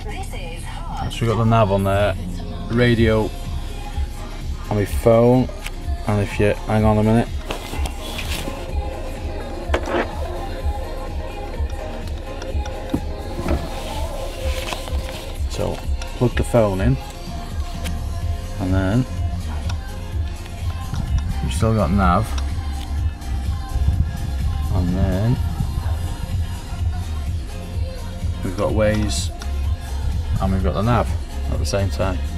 So we've got the nav on there, radio on my phone, and if you hang on a minute. So plug the phone in, and then we've still got nav, and then we've got Waze and we've got the nav at the same time.